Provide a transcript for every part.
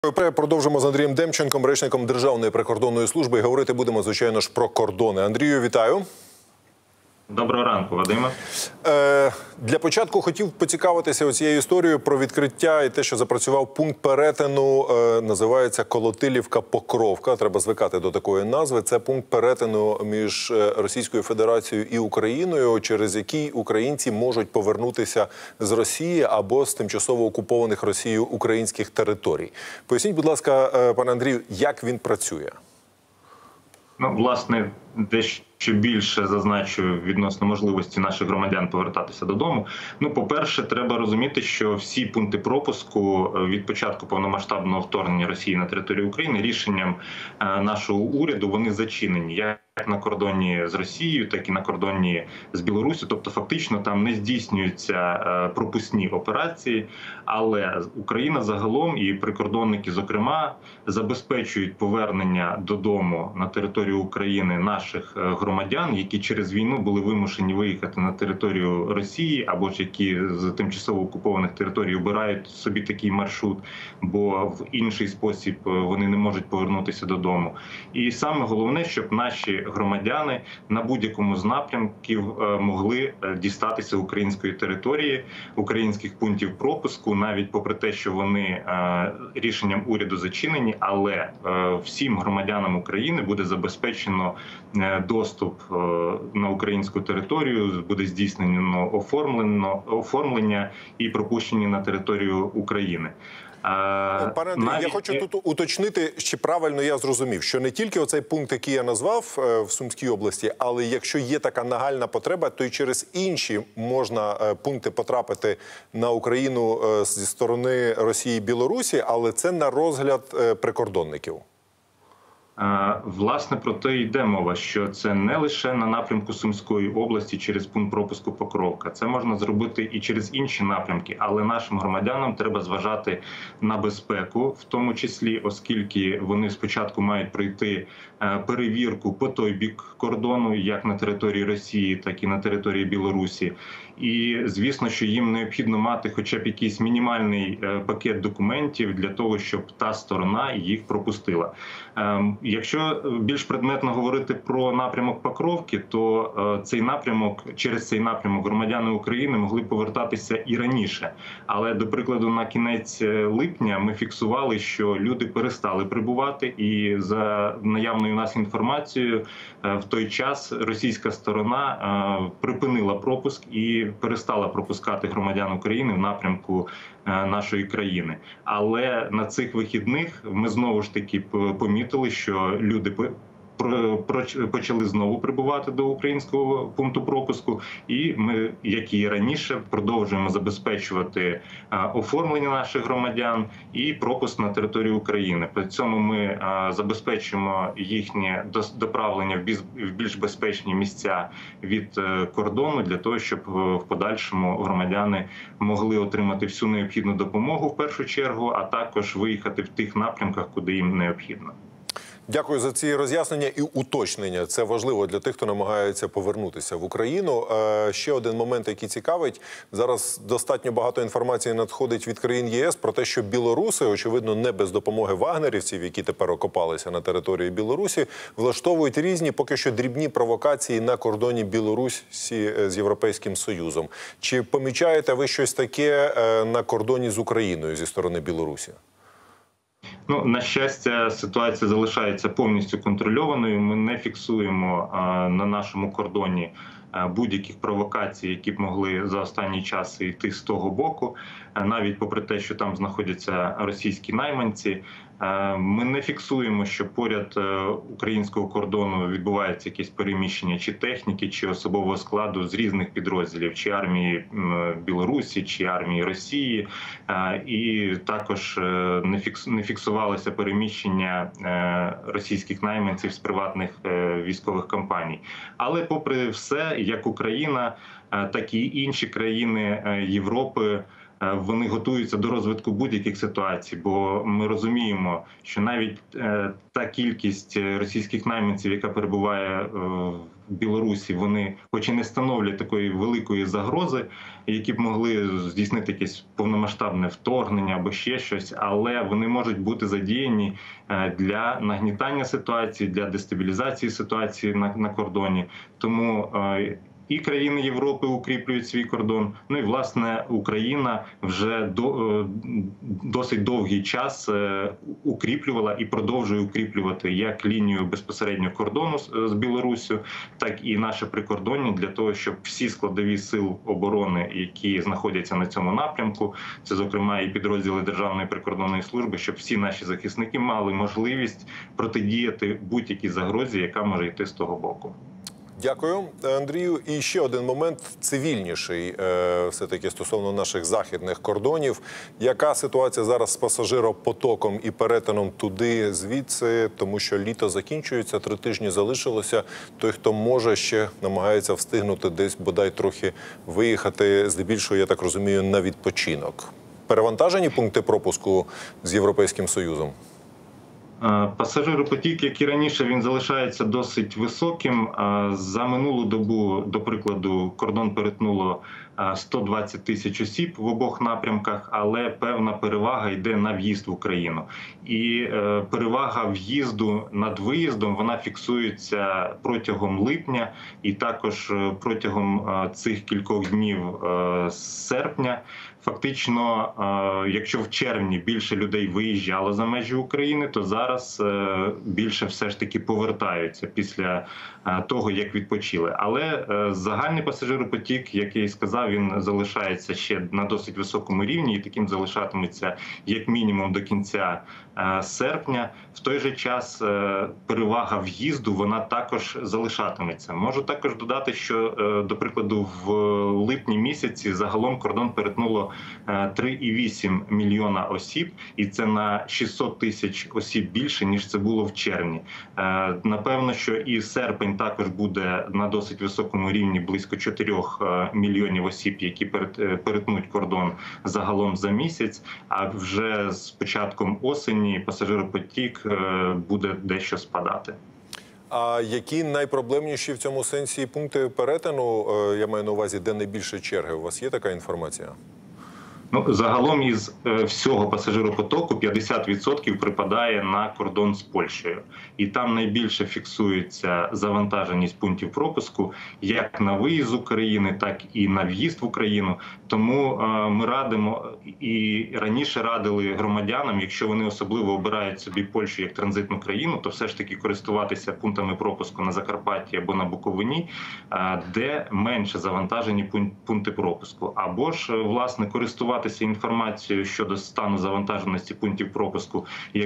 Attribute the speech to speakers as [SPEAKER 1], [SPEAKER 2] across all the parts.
[SPEAKER 1] Продовжимо з Андрієм Демченком, речником Державної прикордонної служби. І говорити будемо, звичайно ж, про кордони. Андрію, вітаю.
[SPEAKER 2] Доброго ранку, Вадиме.
[SPEAKER 1] Для початку хотів поцікавитися цією історією про відкриття і те, що запрацював пункт перетину, називається Колотилівка-Покровка. Треба звикати до такої назви. Це пункт перетину між Російською Федерацією і Україною, через який українці можуть повернутися з Росії або з тимчасово окупованих Росією українських територій. Поясніть, будь ласка, пане Андрію, як він працює?
[SPEAKER 2] Ну, власне, дещо більше зазначу відносно можливості наших громадян повертатися додому. Ну, по-перше, треба розуміти, що всі пункти пропуску від початку повномасштабного вторгнення Росії на територію України рішенням нашого уряду вони зачинені. Як на кордоні з Росією, так і на кордоні з Білоруссю. Тобто фактично там не здійснюються пропускні операції, але Україна загалом і прикордонники, зокрема, забезпечують повернення додому на територію України наших громадян, які через війну були вимушені виїхати на територію Росії, або ж які з тимчасово окупованих територій обирають собі такий маршрут, бо в інший спосіб вони не можуть повернутися додому. І саме головне, щоб наші громадяни на будь-якому з напрямків могли дістатися української території, українських пунктів пропуску, навіть попри те, що вони рішенням уряду зачинені, але всім громадянам України буде забезпечено доступ на українську територію, буде здійснено оформлення і пропущені на територію України.
[SPEAKER 1] Пане Андрію, я хочу тут уточнити, чи правильно я зрозумів, що не тільки оцей пункт, який я назвав в Сумській області, але якщо є така нагальна потреба, то й через інші можна пункти потрапити на Україну зі сторони Росії і Білорусі, але це на розгляд прикордонників.
[SPEAKER 2] Власне, про те йде мова, що це не лише на напрямку Сумської області через пункт пропуску Покровка. Це можна зробити і через інші напрямки, але нашим громадянам треба зважати на безпеку, в тому числі, оскільки вони спочатку мають пройти перевірку по той бік кордону, як на території Росії, так і на території Білорусі. І, звісно, що їм необхідно мати хоча б якийсь мінімальний пакет документів для того, щоб та сторона їх пропустила. Якщо більш предметно говорити про напрямок Покровки, то через цей напрямок громадяни України могли повертатися і раніше. Але, до прикладу, на кінець липня ми фіксували, що люди перестали прибувати, і за наявною у нас інформацією, в той час російська сторона припинила пропуск і перестала пропускати громадян України в напрямку нашої країни. Але на цих вихідних ми знову ж таки помітили, що люди почали знову прибувати до українського пункту пропуску, і ми, як і раніше, продовжуємо забезпечувати оформлення наших громадян і пропуск на територію України. При цьому ми забезпечуємо їхнє доправлення в більш безпечні місця від кордону, для того, щоб в подальшому громадяни могли отримати всю необхідну допомогу в першу чергу, а також виїхати в тих напрямках, куди їм необхідно.
[SPEAKER 1] Дякую за ці роз'яснення і уточнення. Це важливо для тих, хто намагається повернутися в Україну. Ще один момент, який цікавить. Зараз достатньо багато інформації надходить від країн ЄС про те, що білоруси, очевидно, не без допомоги вагнерівців, які тепер окопалися на території Білорусі, влаштовують різні, поки що дрібні провокації на кордоні Білорусі з Європейським Союзом. Чи помічаєте ви щось таке на кордоні з Україною зі сторони Білорусі?
[SPEAKER 2] Ну, на щастя, ситуація залишається повністю контрольованою. Ми не фіксуємо на нашому кордоні будь-яких провокацій, які б могли за останній час йти з того боку, навіть попри те, що там знаходяться російські найманці. Ми не фіксуємо, що поряд українського кордону відбувається якесь переміщення чи техніки, чи особового складу з різних підрозділів, чи армії Білорусі, чи армії Росії. І також не фіксувалося переміщення російських найманців з приватних військових компаній. Але попри все, як Україна, так і інші країни Європи, вони готуються до розвитку будь-яких ситуацій, бо ми розуміємо, що навіть та кількість російських найманців, яка перебуває Білорусі, вони, хоч і не становлять такої великої загрози, які б могли здійснити якесь повномасштабне вторгнення або ще щось, але вони можуть бути задіяні для нагнітання ситуації, для дестабілізації ситуації на кордоні. Тому і країни Європи укріплюють свій кордон. Ну і власне Україна вже досить довгий час укріплювала і продовжує укріплювати як лінію безпосередньо кордону з Білоруссю, так і наше прикордоння для того, щоб всі складові сил оборони, які знаходяться на цьому напрямку, це зокрема і підрозділи Державної прикордонної служби, щоб всі наші захисники мали можливість протидіяти будь-якій загрозі, яка може йти з того боку.
[SPEAKER 1] Дякую, Андрію. І ще один момент цивільніший, все-таки стосовно наших західних кордонів. Яка ситуація зараз з пасажиропотоком і перетином туди, звідси? Тому що літо закінчується, 3 тижні залишилося. Той, хто може, ще намагається встигнути десь бодай трохи виїхати, здебільшого, я так розумію, на відпочинок. Перевантажені пункти пропуску з Європейським Союзом?
[SPEAKER 2] Пасажиропотік, як і раніше, він залишається досить високим. За минулу добу, до прикладу, кордон перетнуло 120 тисяч осіб в обох напрямках, але певна перевага йде на в'їзд в Україну. І перевага в'їзду над виїздом, вона фіксується протягом липня і також протягом цих кількох днів серпня. Фактично, якщо в червні більше людей виїжджало за межі України, то зараз більше все ж таки повертаються після того, як відпочили. Але загальний пасажиропотік, як я і сказав, він залишається ще на досить високому рівні і таким залишатиметься як мінімум до кінця серпня. В той же час перевага в'їзду, вона також залишатиметься. Можу також додати, що, до прикладу, в липні місяці загалом кордон перетнуло 3,8 мільйона осіб, і це на 600 тисяч осіб більше, ніж це було в червні. Напевно, що і серпень також буде на досить високому рівні, близько 4 мільйонів осіб, які перетнуть кордон загалом за місяць, а вже з початком осені пасажиропотік буде дещо спадати.
[SPEAKER 1] А які найпроблемніші в цьому сенсі пункти перетину, я маю на увазі, де найбільше черги? У вас є така інформація?
[SPEAKER 2] Ну, загалом із всього пасажиропотоку 50% припадає на кордон з Польщею. І там найбільше фіксується завантаженість пунктів пропуску як на виїзд з України, так і на в'їзд в Україну. Тому ми радимо і раніше радили громадянам, якщо вони особливо обирають собі Польщу як транзитну країну, то все ж таки користуватися пунктами пропуску на Закарпатті або на Буковині, де менше завантажені пункти пропуску. Або ж, власне, користуватися інформацією щодо стану завантаженості пунктів пропуску,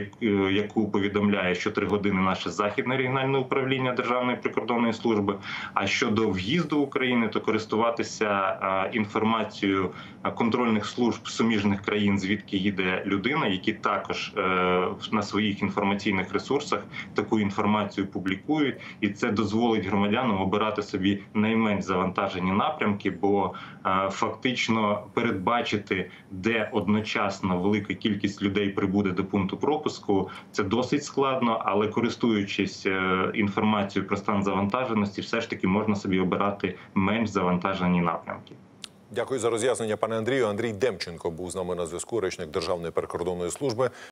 [SPEAKER 2] яку повідомляє щотри-години наше Західне регіональне управління Державної прикордонної служби. А щодо в'їзду в Україну, то користуватися інформацією контрольних служб суміжних країн, звідки їде людина, які також на своїх інформаційних ресурсах таку інформацію публікують. І це дозволить громадянам обирати собі найменш завантажені напрямки, бо фактично передбачити, де одночасно велика кількість людей прибуде до пункту пропуску, це досить складно, але користуючись інформацією про стан завантаженості, все ж таки можна собі обирати менш завантажені напрямки.
[SPEAKER 1] Дякую за роз'яснення, пане Андрію. Андрій Демченко був з нами на зв'язку, речник Державної прикордонної служби.